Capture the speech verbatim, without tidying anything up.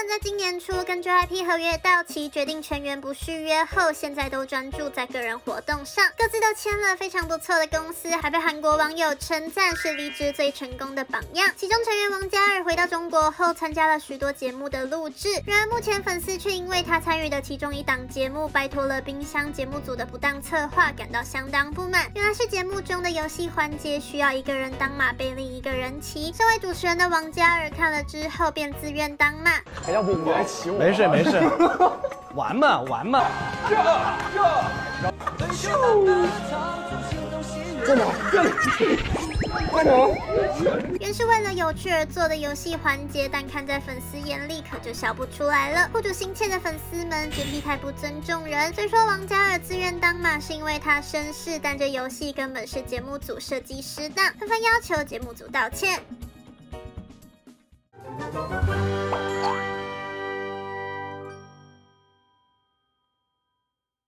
在今年初跟 J Y P 合约到期，决定成员不续约后，现在都专注在个人活动上，各自都签了非常不错的公司，还被韩国网友称赞是离职最成功的榜样。其中成员王嘉尔回到中国后，参加了许多节目的录制，然而目前粉丝却因为他参与的其中一档节目拜托了冰箱节目组的不当策划，感到相当不满。原来是节目中的游戏环节需要一个人当马被另一个人骑，身为主持人的王嘉尔看了之后便自愿当马。 还要不你来骑我？ 没事没事，玩嘛玩嘛。 这这，干嘛？干嘛？ 原是为了有趣而做的游戏环节，但看在粉丝眼里可就笑不出来了。护主心切的粉丝们觉得太不尊重人。虽说王嘉尔自愿当马是因为他绅士，但这游戏根本是节目组设计失当，纷纷要求节目组道歉。